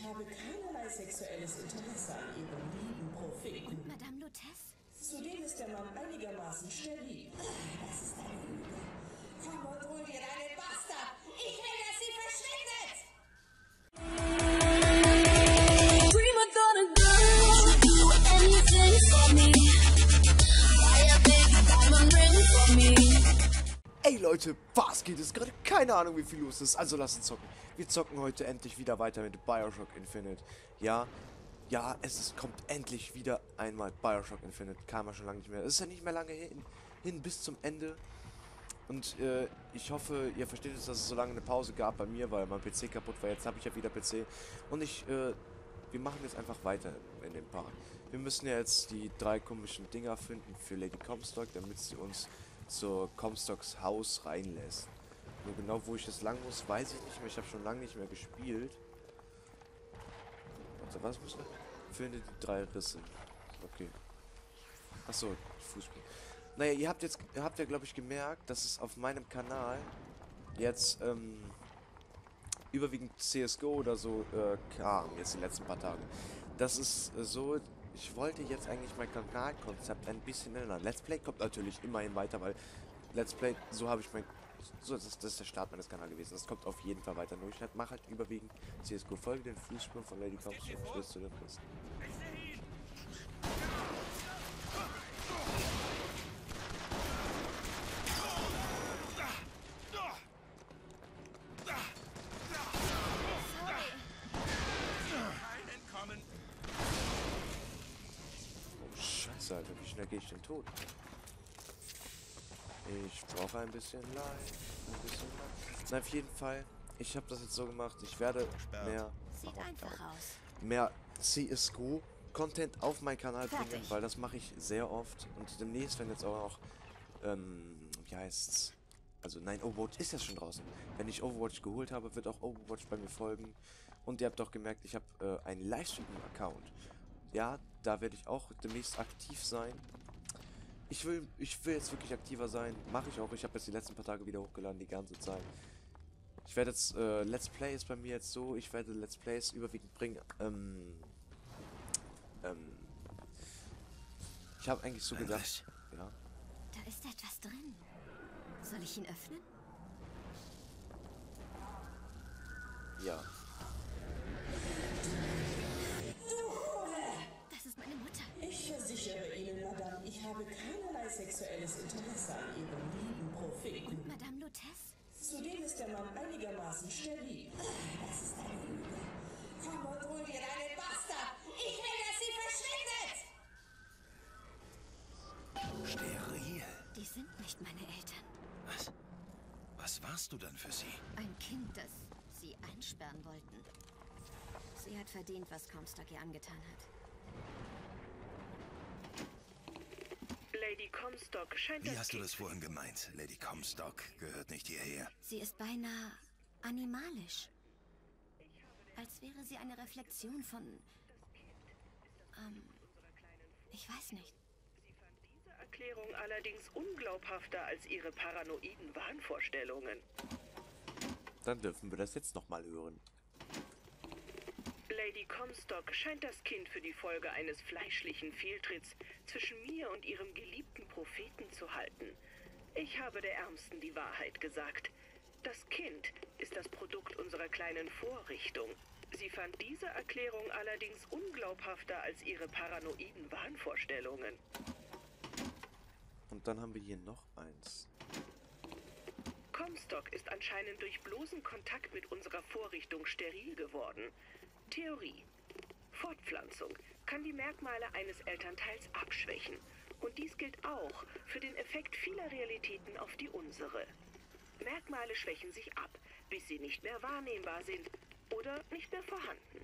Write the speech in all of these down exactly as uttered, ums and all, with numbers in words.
habe keinerlei sexuelles Interesse an Ihrem lieben Propheten. Und Madame Lutece? Zudem ist der Mann einigermaßen steril. Das ist eine Lüge. Komm und hol dir deinen Bastard! Ich will, dass sie verschwindet! Ey Leute, was geht es gerade? Keine Ahnung, wie viel los ist, also lasst uns zocken. Wir zocken heute endlich wieder weiter mit Bioshock Infinite. Ja, ja, es ist, kommt endlich wieder einmal Bioshock Infinite. Kam ja schon lange nicht mehr. Es ist ja nicht mehr lange hin, hin bis zum Ende. Und äh, ich hoffe, ihr versteht es, dass es so lange eine Pause gab bei mir, weil mein P C kaputt war. Jetzt habe ich ja wieder P C. Und ich, äh, wir machen jetzt einfach weiter in dem Part. Wir müssen ja jetzt die drei komischen Dinger finden für Lady Comstock, damit sie uns zur Comstocks Haus reinlässt. Nur genau, wo ich jetzt lang muss, weiß ich nicht mehr. Ich habe schon lange nicht mehr gespielt. Also was muss ich? Finde die drei Risse. Okay. Achso, Fußball. Naja, ihr habt jetzt, ihr habt ja, glaube ich, gemerkt, dass es auf meinem Kanal jetzt ähm, überwiegend C S G O oder so äh, kam, jetzt die letzten paar Tage. Das ist äh, so, ich wollte jetzt eigentlich mein Kanalkonzept ein bisschen ändern. Let's Play kommt natürlich immerhin weiter, weil Let's Play, so habe ich mein, so das ist, das ist der Start meines Kanals gewesen. Das kommt auf jeden Fall weiter. Nur ich halt, mache halt überwiegend C S G O. Folge den Fußspuren von Lady Comstock. Bis zu den Rissen. Alter, wie schnell gehe ich denn tot? Ich brauche ein bisschen Leid. Ein bisschen Leid. Na, auf jeden Fall. Ich habe das jetzt so gemacht. Ich werde mehr, Sieht einfach aus. mehr C S G O Content auf meinen Kanal bringen, weil das mache ich sehr oft. Und demnächst, wenn jetzt auch noch, ähm, wie heißt's? Also nein, Overwatch ist ja schon draußen. Wenn ich Overwatch geholt habe, wird auch Overwatch bei mir folgen. Und ihr habt doch gemerkt, ich habe äh, einen Livestream-Account. Ja, da werde ich auch demnächst aktiv sein. Ich will, ich will jetzt wirklich aktiver sein. Mache ich auch. Ich habe jetzt die letzten paar Tage wieder hochgeladen, die ganze Zeit. Ich werde jetzt, äh, Let's Play ist bei mir jetzt so, ich werde Let's Plays überwiegend bringen. Ähm, ähm, ich habe eigentlich so gedacht, ja. Da ist etwas drin. Soll ich ihn öffnen? Ja. Meine Mutter. Ich versichere Ihnen, Madame, ich habe keinerlei sexuelles Interesse an Ihrem lieben Propheten. Und Madame Lutece? Zudem ist der Mann einigermaßen steril. Das ist eine Lüge. Komm und hol dir deinen Bastard! Ich will, dass sie verschwindet! Steril? Die sind nicht meine Eltern. Was? Was warst du dann für sie? Ein Kind, das sie einsperren wollten. Sie hat verdient, was Comstock ihr angetan hat. Lady Comstock scheint Wie das hast du Kind das vorhin gemeint? Lady Comstock gehört nicht hierher. Sie ist beinahe animalisch. Als wäre sie eine Reflexion von... Ähm, ich weiß nicht. Sie fand diese Erklärung allerdings unglaubhafter als ihre paranoiden Wahnvorstellungen. Dann dürfen wir das jetzt nochmal hören. Lady Comstock scheint das Kind für die Folge eines fleischlichen Fehltritts zwischen mir und ihrem geliebten Propheten zu halten. Ich habe der Ärmsten die Wahrheit gesagt. Das Kind ist das Produkt unserer kleinen Vorrichtung. Sie fand diese Erklärung allerdings unglaubhafter als ihre paranoiden Wahnvorstellungen. Und dann haben wir hier noch eins. Comstock ist anscheinend durch bloßen Kontakt mit unserer Vorrichtung steril geworden. Theorie. Fortpflanzung kann die Merkmale eines Elternteils abschwächen. Und dies gilt auch für den Effekt vieler Realitäten auf die unsere. Merkmale schwächen sich ab, bis sie nicht mehr wahrnehmbar sind oder nicht mehr vorhanden.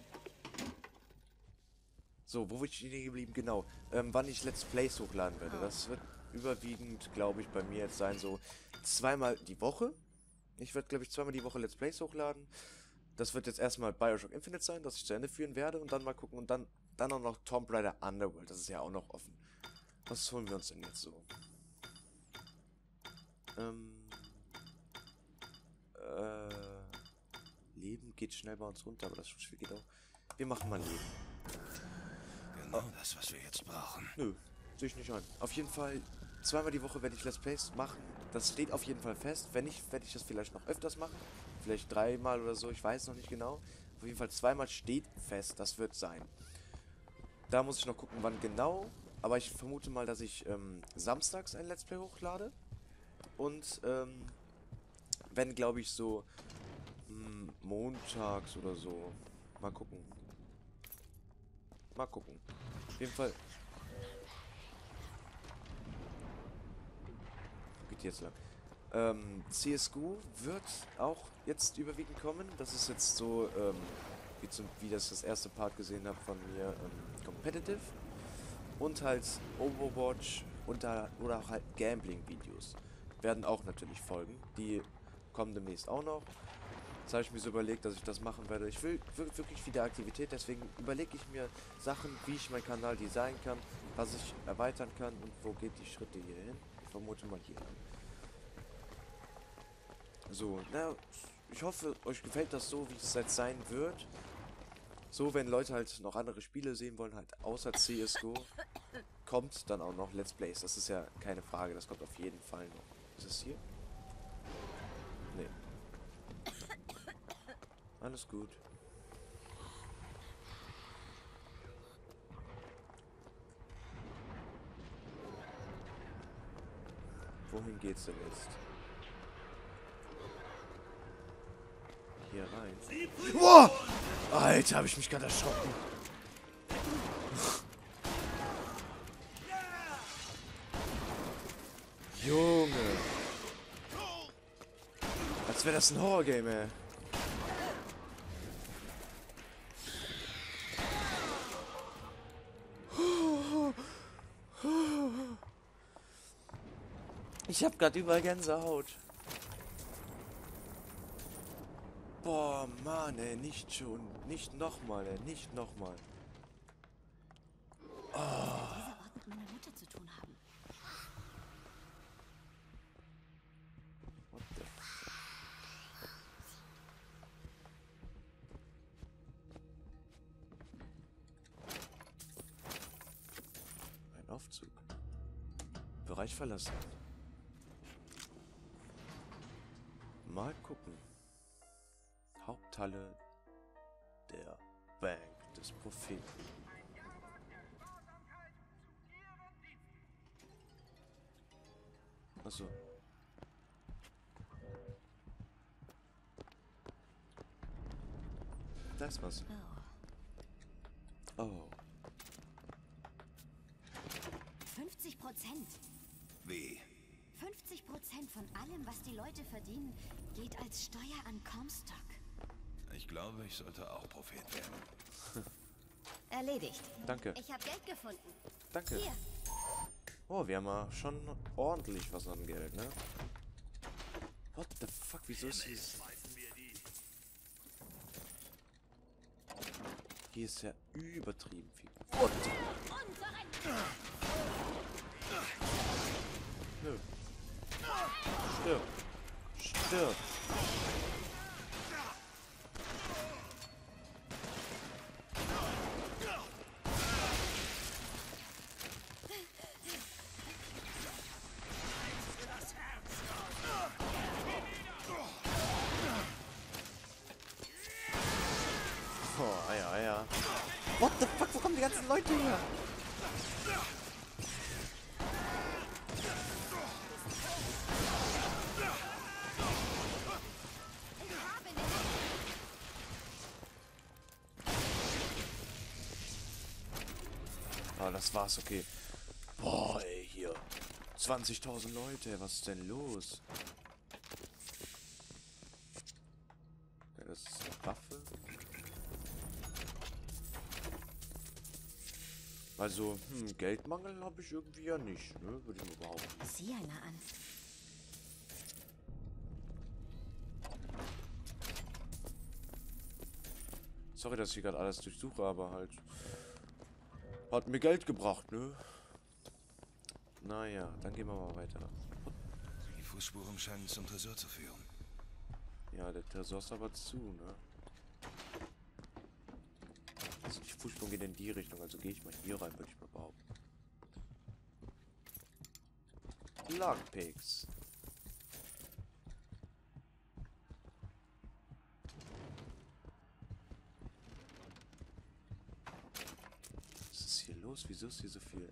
So, wo bin ich stehen geblieben? Genau. Ähm, wann ich Let's Plays hochladen werde. Das wird überwiegend, glaube ich, bei mir jetzt sein, so zweimal die Woche. Ich werde, glaube ich, zweimal die Woche Let's Plays hochladen. Das wird jetzt erstmal Bioshock Infinite sein, das ich zu Ende führen werde und dann mal gucken und dann, dann auch noch Tomb Raider Underworld, das ist ja auch noch offen. Was holen wir uns denn jetzt so? Ähm, äh, Leben geht schnell bei uns runter, aber das Spiel geht auch. Wir machen mal Leben. Genau das, was wir jetzt brauchen. Nö, sehe ich nicht an. Auf jeden Fall, zweimal die Woche werde ich Let's Plays machen. Das steht auf jeden Fall fest. Wenn nicht, werde ich das vielleicht noch öfters machen. Vielleicht dreimal oder so, ich weiß noch nicht genau. Auf jeden Fall zweimal steht fest, das wird sein. Da muss ich noch gucken, wann genau. Aber ich vermute mal, dass ich ähm, samstags ein Let's Play hochlade. Und ähm, wenn, glaube ich, so mh, montags oder so. Mal gucken. Mal gucken. Auf jeden Fall. Wo geht jetzt lang? Ähm, C S G O wird auch jetzt überwiegend kommen. Das ist jetzt so, ähm, wie, zum, wie das das erste Part gesehen habe von mir, ähm, Competitive. Und halt Overwatch und da, oder auch halt Gambling-Videos werden auch natürlich folgen. Die kommen demnächst auch noch. Jetzt habe ich mir so überlegt, dass ich das machen werde. Ich will wirklich wieder Aktivität, deswegen überlege ich mir Sachen, wie ich meinen Kanal designen kann, was ich erweitern kann und wo geht die Schritte hier hin. Ich vermute mal hier lang. So, na, ich hoffe, euch gefällt das so, wie es jetzt sein wird. So, wenn Leute halt noch andere Spiele sehen wollen, halt außer C S G O, kommt dann auch noch Let's Plays. Das ist ja keine Frage, das kommt auf jeden Fall noch. Ist es hier? Nee. Alles gut. Wohin geht's denn jetzt? Hier rein. Boah! Alter, habe ich mich gerade erschrocken. Junge. Als wäre das ein Horrorgame, ey. Ich hab grad überall Gänsehaut. Boah, Mann, ey, nicht schon. Nicht nochmal, ey, nicht nochmal. Oh. Dieser Ort mit meiner Mutter zu tun haben. What the Ein Aufzug. Bereich verlassen. Mal gucken. Haupthalle der Bank des Propheten. Achso. Da ist was. Oh. Oh. fünfzig Prozent. Wie? fünfzig Prozent von allem, was die Leute verdienen, geht als Steuer an Comstock. Ich glaube, ich sollte auch Prophet werden. Erledigt. Danke. Ich habe Geld gefunden. Danke. Hier. Oh, wir haben ja schon ordentlich was an Geld, ne? What the fuck, wieso ist hier... Hier ist ja übertrieben viel. What the... Nö. Stirb. Stirb. Oh, ja, ja. What the fuck, wo kommen die ganzen Leute her? Ah, das war's, okay. Boah, ey, hier. zwanzigtausend Leute, was ist denn los? Ja, das ist eine Waffe. Also, hm, Geldmangel habe ich irgendwie ja nicht, ne? Würde ich mal behaupten. Sieh einer an. Sorry, dass ich gerade alles durchsuche, aber halt... Hat mir Geld gebracht, ne? Naja, dann gehen wir mal weiter. Die Fußspuren scheinen zum Tresor zu führen. Ja, der Tresor ist aber zu, ne? Also die Fußsprung geht in die Richtung, also gehe ich mal hier rein, würde ich mal behaupten. Lockpicks. Was ist hier los? Wieso ist hier so viel?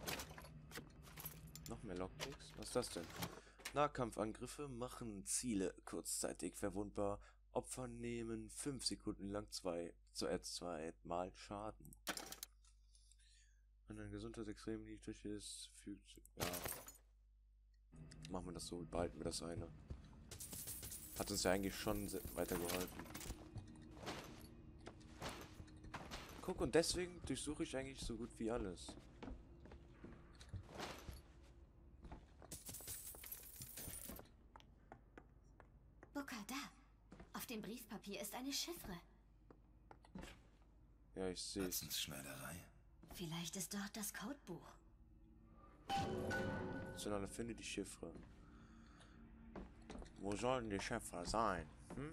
Noch mehr Lockpicks? Was ist das denn? Nahkampfangriffe machen Ziele kurzzeitig verwundbar. Opfer nehmen fünf Sekunden lang zwei zu äh, zweimal Schaden. Wenn deine Gesundheit extrem niedrig ist, fügt... Ja. Machen wir das so, behalten wir das eine. Hat uns ja eigentlich schon weitergeholfen. Guck, und deswegen durchsuche ich eigentlich so gut wie alles. Booker, da. Auf dem Briefpapier ist eine Chiffre. Ja, ich sehe es. Hudsons Schneiderei. Vielleicht ist dort das Codebuch. Sondern finde die Chiffre. Wo sollen die Chiffre sein? Hm?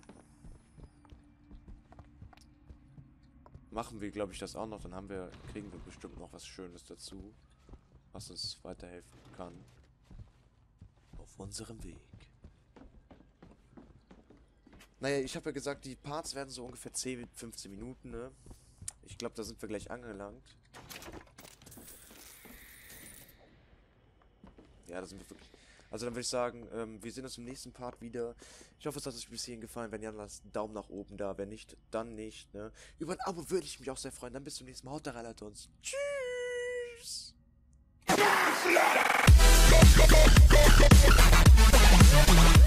Machen wir, glaube ich, das auch noch. Dann haben wir, kriegen wir bestimmt noch was Schönes dazu, was uns weiterhelfen kann. Auf unserem Weg. Naja, ich habe ja gesagt, die Parts werden so ungefähr zehn, fünfzehn Minuten, ne? Ich glaube, da sind wir gleich angelangt. Ja, da sind wir wirklich... Also dann würde ich sagen, ähm, wir sehen uns im nächsten Part wieder. Ich hoffe, es hat euch bis hierhin gefallen. Wenn ja, dann lasst einen Daumen nach oben da. Wenn nicht, dann nicht, ne? Über ein Abo würde ich mich auch sehr freuen. Dann bis zum nächsten Mal. Haut da rein, Leute, uns. Tschüss!